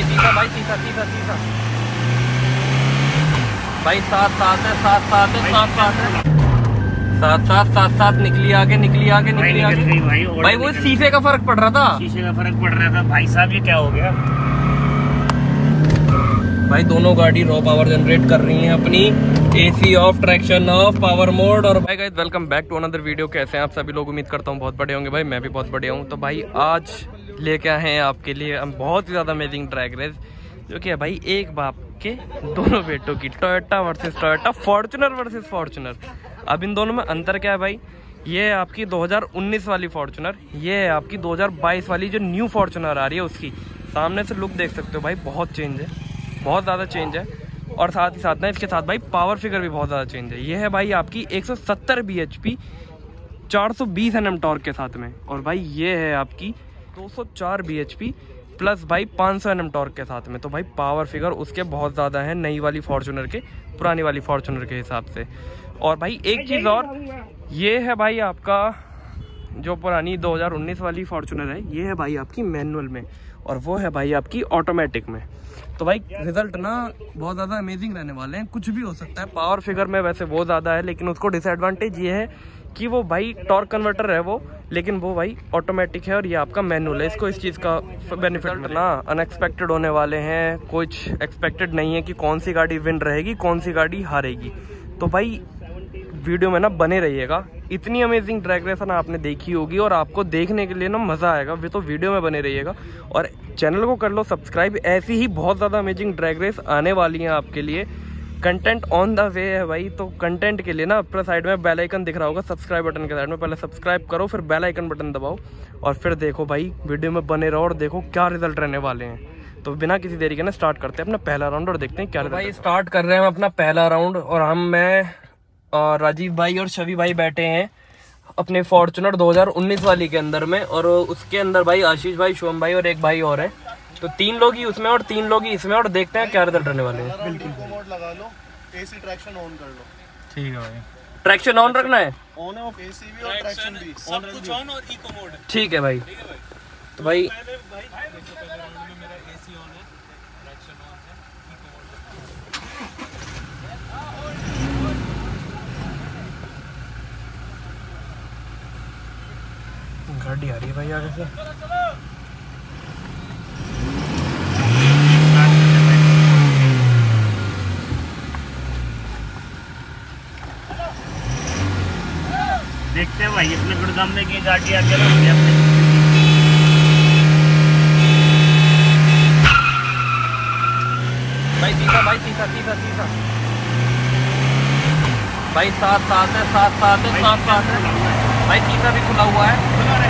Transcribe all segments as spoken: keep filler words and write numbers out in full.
भाई सीधा भाई सीधा सीधा सीधा भाई सात सात है सात सात है सात सात है सात सात सात सात निकली आगे निकली आगे निकली आगे भाई भाई, भाई वो शीशे का फर्क पड़ रहा था शीशे का फर्क पड़ रहा था भाई साहब। ये क्या हो गया भाई? दोनों गाड़ी रॉ पावर जनरेट कर रही हैं अपनी, AC off, traction off, power mode. और भाई guys welcome back to another video. कैसे हैं आप सभी लोग? उम्मीद करता हूँ बहुत बढ़िया होंगे भाई, मैं भी बहुत बढ़िया हूँ। तो भाई आज लेके आए हैं आपके लिए हम बहुत ही ज़्यादा अमेजिंग ड्रैग रेस, जो कि है भाई एक बाप के दोनों बेटों की, Toyota versus Toyota, Fortuner versus Fortuner. अब इन दोनों में अंतर क्या है भाई? ये है आपकी दो हज़ार उन्नीस वाली फॉर्च्यूनर, ये है आपकी दो हज़ार बाईस वाली जो न्यू फॉर्च्यूनर आ रही है। उसकी सामने से लुक देख सकते हो भाई, बहुत चेंज है, बहुत ज़्यादा चेंज है। और साथ ही साथ ना इसके साथ भाई पावर फिगर भी बहुत ज़्यादा चेंज है। ये है भाई आपकी एक सौ सत्तर बी एच पी, चार सौ बीस एन एम टॉर्क के साथ में। और भाई ये है आपकी दो सौ चार बी एच पी प्लस भाई पाँच सौ एन एम टॉर्क के साथ में। तो भाई पावर फिगर उसके बहुत ज़्यादा है नई वाली फॉर्च्यूनर के पुरानी वाली फॉर्च्यूनर के हिसाब से। और भाई एक चीज़ और, ये है भाई आपका जो पुरानी दो हज़ार उन्नीस वाली फॉर्च्यूनर है, ये है भाई आपकी मैनुअल में, और वो है भाई आपकी ऑटोमेटिक में। तो भाई रिजल्ट ना बहुत ज़्यादा अमेजिंग रहने वाले हैं, कुछ भी हो सकता है। पावर फिगर में वैसे बहुत ज़्यादा है, लेकिन उसको डिसएडवांटेज ये है कि वो भाई टॉर्क कन्वर्टर है वो, लेकिन वो भाई ऑटोमेटिक है और ये आपका मैनुअल है। इसको इस चीज़ का बेनिफिट ना अनएक्सपेक्टेड होने वाले हैं, कुछ एक्सपेक्टेड नहीं है कि कौन सी गाड़ी विन रहेगी कौन सी गाड़ी हारेगी। तो भाई वीडियो में ना बने रहिएगा, इतनी अमेजिंग ड्रैग रेस ना आपने देखी होगी और आपको देखने के लिए ना मज़ा आएगा। वे तो वीडियो में बने रहिएगा और चैनल को कर लो सब्सक्राइब, ऐसी ही बहुत ज़्यादा अमेजिंग ड्रैग रेस आने वाली हैं आपके लिए। कंटेंट ऑन द वे है भाई, तो कंटेंट के लिए ना अपने साइड में बेल आइकन दिख रहा होगा सब्सक्राइब बटन के साइड में, पहले सब्सक्राइब करो फिर बेल आइकन बटन दबाओ और फिर देखो भाई वीडियो में बने रहो और देखो क्या रिजल्ट रहने वाले हैं। तो बिना किसी देरी के ना स्टार्ट करते हैं अपना पहला राउंड और देखते हैं क्या। तो भाई स्टार्ट कर रहे हैं हम अपना पहला राउंड और हम मैं और राजीव भाई और शवि भाई बैठे हैं अपने फॉर्च्यूनर दो हज़ार उन्नीस वाली के अंदर में, और उसके अंदर भाई आशीष भाई, शुभम भाई और एक भाई और है। तो तीन लोग ही उसमें और तीन लोग ही इसमें, और देखते हैं क्या रिजल्ट रहने वाले हैं। बिल्कुल मोड लगा लो, एसी ट्रैक्शन ऑन कर लो। ठीक है भाई, ट्रैक्शन ऑन रखना है, ऑन है वो, एसी भी और ट्रैक्शन भी सब कुछ ऑन और इको मोड है। ठीक है भाई। तो भाई गाड़ी आ रही है भाई आगे से। देखते हैं भाई अपने गुड़गाम में की गाड़ी आके अपने भाई सीधा भाई सीधा सीधा सीधा भाई सात सात है सात सात है सात सात है भाई, सीधा भी खुला हुआ है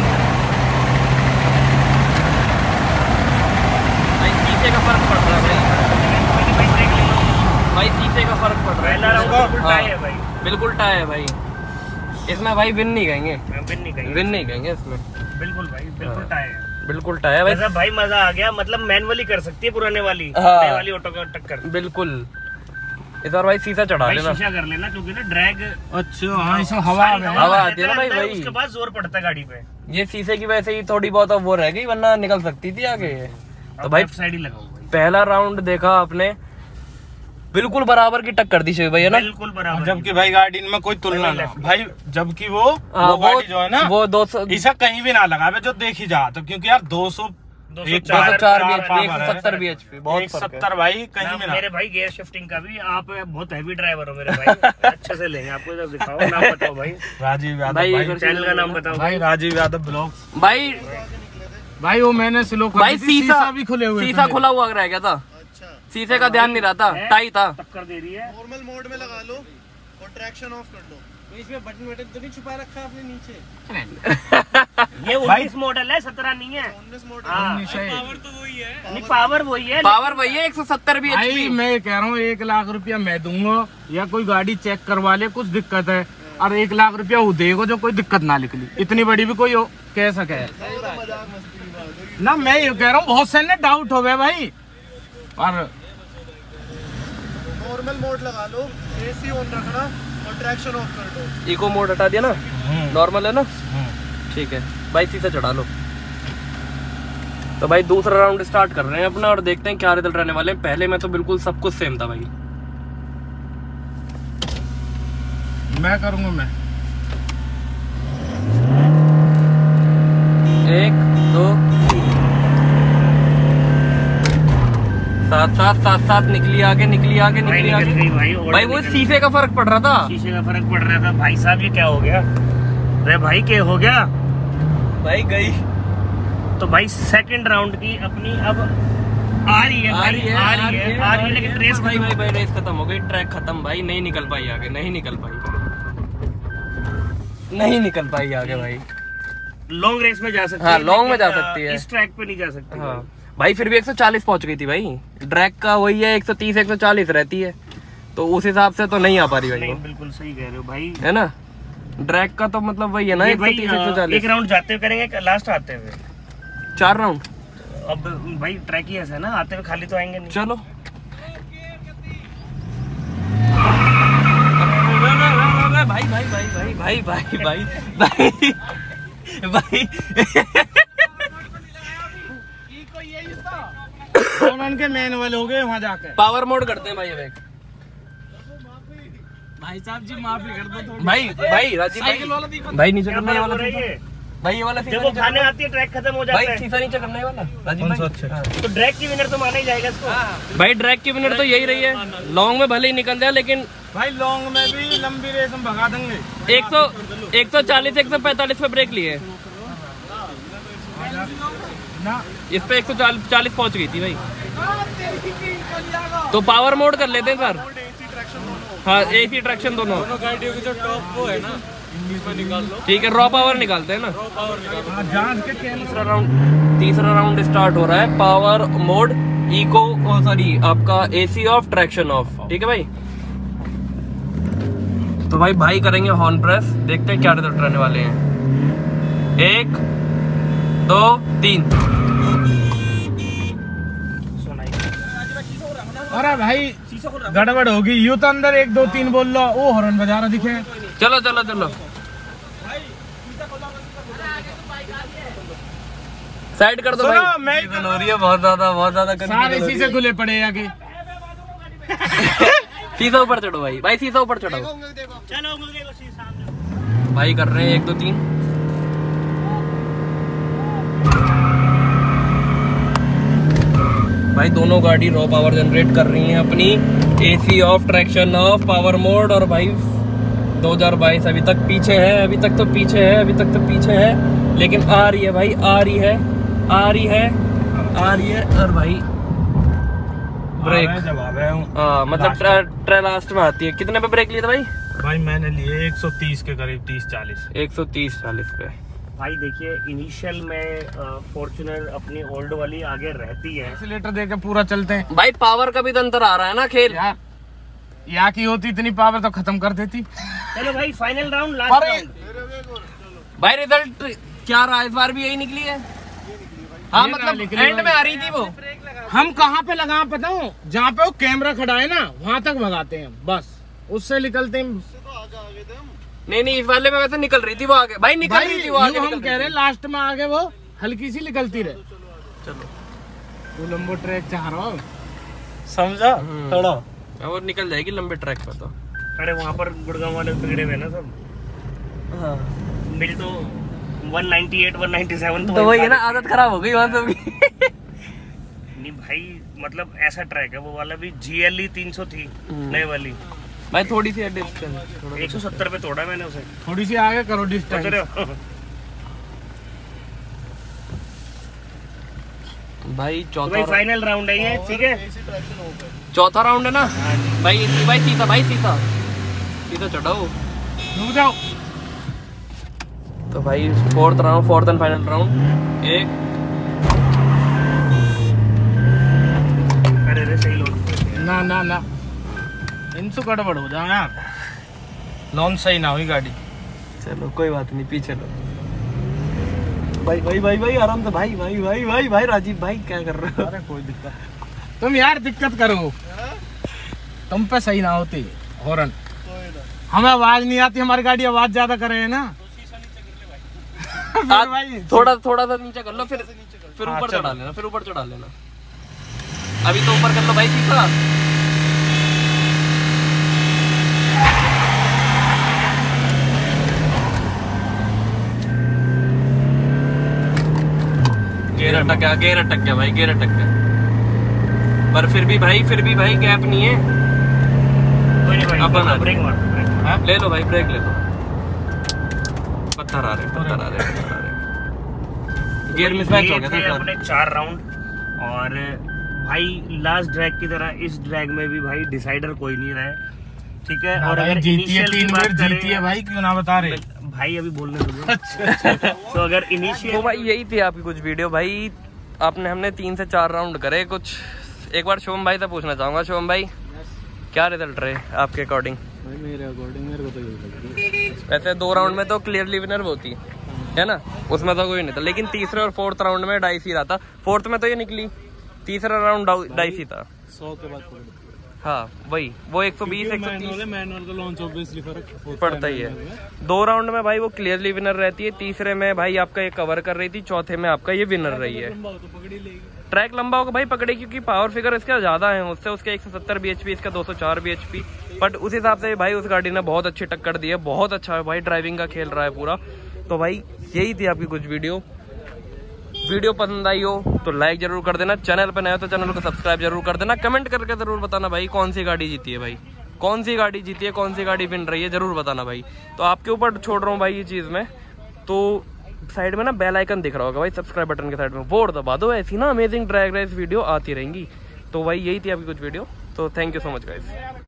भाई, शीशे का फर्क पड़ रहा है भाई, भाई शीशे का फर्क पड़ रहा है भाई, बिल्कुल टाई है भाई। इसमें भाई विन नहीं कहेंगे, विन नहीं कहेंगे, विन नहीं कहेंगे इसमें, बिल्कुल भाई बिल्कुल टाई है, बिल्कुल टाई है भाई। मतलब भाई मजा आ गया, मतलब मैनुअली कर सकती है पुराने वाली, हाँ। नई वाली ऑटो का टक्कर। बिल्कुल इस बार भाई शीशा चढ़ा लेना, शीशा कर लेना क्योंकि ना ड्रैग अच्छा हाँ, इसमें हवा हवा आती है ना भाई, भाई उसके बाद जोर पड़ता है गाड़ी पे। ये शीशे की वैसे ही थोड़ी बहुत वो रह गई, वरना निकल सकती थी आगे। तो भाई साइड ही लगाओ भाई। पहला राउंड देखा आपने, बिल्कुल बराबर की टक्कर दी शिव भाई है ना, बिल्कुल बराबर, जबकि भाई गाड़ी में कोई तुलना ना भाई, जबकि वो आ, वो गाड़ी जो है ना वो दो सौ इसे कहीं भी ना लगा जो देखी जा, तो क्योंकि यार दो सौ दो सौ चार बी एच पी, एक सौ सत्तर बी एच पी, बहुत एक फर्क है। सत्तर भाई कहीं भी ना। मेरे भाई गियर शिफ्टिंग का भी, आप बहुत हैवी ड्राइवर हो मेरे भाई, अच्छे से लेंगे आपको, जब दिखाओ नाम बताओ भाई। राजीव यादव भाई, भाई, चैनल का नाम बताओ भाई राजीव यादव ब्लॉग्स भाई भाई। वो मैंने स्लो कर भाई दी थी, शीशा भी खुले हुए शीशा खुला हुआ रह गया था, शीशे का ध्यान नहीं रहा था, टाई था। टक्कर दे रही है, नॉर्मल मोड में लगा लो और ट्रैक्शन ऑफ कर लो। तो इसमें बटन बटन तो नहीं छुपा रखा आपने नीचे? ये उन्नीस मॉडल है, सत्रह नहीं है। उन्नीस मॉडल पावर तो वही है, नहीं पावर वही है, पावर वही है एक सौ सत्तर बी एच भाई। पी। मैं कह रहा हूँ एक लाख रुपया मैं दूंगा या कोई गाड़ी चेक करवा ले, कुछ दिक्कत है, और एक लाख रुपया वो देगा जो कोई दिक्कत ना निकली, इतनी बड़ी भी कोई कह सके ना। मैं ये कह रहा हूँ बहुत से ने डाउट हो गए भाई, पर नॉर्मल मोड लगा लो, एसी ऑन रखना और ट्रैक्शन ऑफ कर दो। इको मोड हटा दिया ना, नॉर्मल है ना, ठीक है भाई शीशा चढ़ा लो। तो भाई दूसरा राउंड स्टार्ट कर रहे हैं अपना और देखते हैं क्या रिजल्ट रहने वाले हैं। पहले में तो बिल्कुल सब कुछ सेम था भाई। मैं करूंगा मैं एक दो सात सात सात सात निकली आगे निकली आगे भाई निकली निकल आगे गई भाई, और भाई वो निकल शीशे का फर्क पड़ रहा था। शीशे का फर्क पड़ रहा था भाई साहब। ये क्या हो गया? अरे भाई क्या हो गया भाई गई। तो भाई सेकंड राउंड की अपनी अब आ रही है, आ रही है आ रही है, आ रही है, लेकिन रेस भाई भाई भाई रेस खत्म हो गई, ट्रैक खत्म भाई, नहीं निकल पाई आगे, नहीं निकल पाई नहीं निकल पाई आगे भाई। लॉन्ग रेस में जा सकती हाँ, है, लॉन्ग में जा लेकिन, सकती है। इस ट्रैक पे नहीं जा सकती। हाँ भाई फिर भी एक सौ चालीस पहुंच गई थी भाई। ड्रैग का वही है एक सौ तीस एक सौ चालीस रहती है, तो उस हिसाब से तो नहीं आ पा रही भाई नहीं, वो, बिल्कुल सही कह रहे हो भाई। है ना। ड्रैग का तो मतलब वही है ना ये एक सौ भाई तीस एक सौ अ, चालीस। एक राउंड जाते हुए करेंगे, लास्ट आते हुए। चार राउंड अब भाई ट्रैक ही ऐसा है ना, आते हुए खाली तो आएंगे नहीं। चलो भाई भाई भाई भाई भाई भाई भाई भाई भाई उनके मैनुअल हो गए वहाँ जाके। पावर मोड करते हैं भाई। अब एक भाई साहब जी माफी कर दो थोड़ी। भाई भाई राजीव भाई भाई नीचे करने क्या वाला हो रहा है ये? भाई ये वाला जब शीशा वो नीचे खाने करना- आती है ट्रैक खत्म हो जाता भाई है, शीशा नीचे करने वाला राजीव भाई। हाँ। तो ड्रैग की विनर तो माना ही जाएगा इसको। भाई ड्रैग की विनर तो यही रही है। लॉन्ग में भले ही निकल जाए लेकिन भाई लॉन्ग में भी लंबी रेस हम भगा देंगे। एक सौ एक सौ चालीस एक सौ पैंतालीस पे ब्रेक लिए, ना इस पे एक सौ चालीस पहुंच गई थी भाई। तो पावर मोड कर लेते हैं सर। हाँ एसी ट्रैक्शन दोनों गाड़ियों की जो टॉप वो है ना, इसमें निकाल लो। ठीक है, रॉ पावर निकालते हैं ना। हाँ, जांच के कैमरा। तीसरा राउंड तीसरा राउंड स्टार्ट हो रहा है। पावर मोड इको सॉरी आपका एसी ऑफ ट्रैक्शन ऑफ, ठीक है भाई। तो भाई भाई करेंगे हॉर्न प्रेस, देखते हैं क्या रिजल्ट रहने वाले हैं। एक दो तीन। अरे भाई गड़बड़ होगी, यू तो अंदर एक दो तीन बोल लो, वो हॉर्न बजा रहा दिखे। चलो चलो चलो साइड कर दो सुनो, भाई। मैं- सीजन हो रही है बहुत ज्यादा बहुत ज्यादा सारे शीशे खुले पड़े आगे। शीशा ऊपर चढ़ो भाई, भाई शीशा ऊपर चढ़ो। चलो सामने भाई कर रहे हैं एक दो तीन। भाई दोनों गाड़ी रॉ पावर जनरेट कर रही हैं अपनी, AC off traction off power mode. और भाई दो हज़ार बाईस अभी तक पीछे है, अभी तक तो पीछे है, अभी तक तो पीछे है, लेकिन आ रही है भाई, आ रही है आ रही है आ रही है। और भाई ब्रेक जवाब है हाँ मतलब ट्रे, ट्रे लास्ट में आती है। कितने पे ब्रेक लिए थे भाई? भाई मैंने लिए एक सौ तीस के करीब, तीस चालीस। एक सौ तीस चालीस पे। भाई देखिए इनिशियल में फॉर्च्यूनर अपनी ओल्ड वाली आगे रहती है। एक्सीलेटर देके पूरा चलते हैं भाई पावर का भी तो अंतर आ रहा है ना खेल। यार। यहाँ की होती इतनी पावर तो खत्म कर देती। चलो भाई फाइनल राउंड, लास्ट अरे राउंड। भाई रिजल्ट क्या रहा इस बार भी यही निकली है। हाँ ये मतलब निकली एंड में आ रही थी वो। हम कहाँ पे लगा पता हूँ, जहाँ पे वो कैमरा खड़ा है ना वहाँ तक भगाते हैं बस, उससे निकलते हैं। नहीं नहीं इस वाले में वैसे निकल रही थी वो आगे। भाई निकल भाई रही थी वो आगे, यूं हम निकल कह रही रहे थी। लास्ट में आगे वो हल्की सी निकलती रहे। चलो वो लंबो ट्रैक चाह रहा हूँ, समझा थोड़ा। अब वो निकल जाएगी लंबे ट्रैक पर तो। अरे वहाँ पर गुड़गांव वाले बिगड़े हुए ना सब। हाँ मिल तो एक सौ अट्ठानवे, एक सौ सत्तानवे तो वही है ना, आदत खराब हो गई वहाँ से भी। नहीं भाई मतलब ऐसा ट्रैक है वो वाला भी। जी एल ई तीन सौ थी नए वाली, भाई थोड़ी सी डिस्टेंस एक सौ सत्तर पे तोड़ा मैंने उसे। थोड़ी सी आगे करो डिस्टेंस। सोच रहे हो? भाई तो चौथा भाई फाइनल राउंड है ये, ठीक है। चौथा राउंड है ना भाई। इसी भाई सीधा भाई सीधा सीधा चढ़ाओ। रुक जाओ। तो भाई fourth round, fourth and final round. एक अरे अरे सही लोड। ना ना ना इनसे गड़बड़ हो जाए यार, नॉन सही ना हुई गाड़ी। चलो कोई बात नहीं, पीछे लो भाई भाई भाई भाई आराम से भाई भाई भाई भाई भाई राजीव भाई क्या कर रहे हो? अरे कोई दिक्कत, तुम यार दिक्कत करो, तुम पे सही ना होती हॉर्न। हमें आवाज नहीं आती, हमारी गाड़ी आवाज ज्यादा करे है ना। आप थोड़ा थोड़ा सा नीचे कर लो, फिर फिर हाँ, ऊपर चलो। चढ़ा लेना, फिर ऊपर चढ़ा लेना। अभी तो ऊपर कर लो भाई तीसरा। गेयर अटक गया, गेयर अटक गया भाई, गेयर अटक गया। पर फिर भी भाई, फिर भी भाई गैप नहीं है। कोई नहीं भाई, अब बना ब्रेक मार दो, ब्रेक मार। ले लो भाई, ब्रेक ले लो। पत्थर आ रहे, पत्थर आ रहे, पत्थर आ रहे। गियर मिसमैच हो गया ये थे था अपने चार राउंड। और भाई लास्ट ड्रैग की तरह इस ड्रैग में भी भाई डिसाइडर कोई नहीं रहा है, ठीक है। और अगर जीती है, इनिशियल की तीन बात बार जीती है करें भाई, क्यों ना बता रहे। भाई अभी बोलने दो। तो अगर तो इनिशियल भाई यही थी आपकी कुछ वीडियो भाई। आपने हमने तीन से चार राउंड करे कुछ। एक बार शुभम भाई से पूछना चाहूंगा, शुभम भाई क्या रिजल्ट रहे आपके अकॉर्डिंग? मेरे अकॉर्डिंग मेरे को तो यही लगता वैसे दो राउंड में तो क्लियरली विनर होती है ना, उसमें तो कोई नहीं था। लेकिन तीसरे और फोर्थ राउंड में डाइस ही रहा था। फोर्थ में तो ये निकली, तीसरा राउंड डाइस ही था। सौ के बाद पकड़ हाँ वही, वो एक सौ बीस एक सौ तीस मैनुअल मैनुअल का लॉन्च ऑब्वियसली फर्क पड़ता ही है। दो राउंड में भाई वो क्लियरली विनर रहती है, तीसरे में भाई आपका ये कवर कर रही थी, चौथे में आपका ये विनर रही है। तो पकड़ ही लेगी। ट्रैक लंबा होगा भाई पकड़े, क्योंकि पावर फिगर इसका ज्यादा है उससे, उसके एक सौ सत्तर बीएचपी, इसका दो सौ चार बीएचपी। बट उस हिसाब से भाई उस गाड़ी ने बहुत अच्छी टक्कर दी है, बहुत अच्छा है भाई, ड्राइविंग का खेल रहा है पूरा। तो भाई यही थी आपकी कुछ वीडियो। वीडियो पसंद आई हो तो लाइक जरूर कर देना, चैनल पर नए हो तो चैनल को सब्सक्राइब जरूर कर देना, कमेंट करके जरूर बताना भाई कौन सी गाड़ी जीती है, भाई कौन सी गाड़ी जीती है, कौन सी गाड़ी विन रही है, जरूर बताना भाई। तो आपके ऊपर छोड़ रहा हूँ भाई ये चीज़ में। तो साइड में ना बेल आइकन दिख रहा होगा भाई, सब्सक्राइब बटन के साइड में, वो दबा दो, ऐसी ना अमेजिंग ड्रैग रेस वीडियो आती रहेंगी। तो भाई यही थी आपकी कुछ वीडियो। तो thank you so much guys.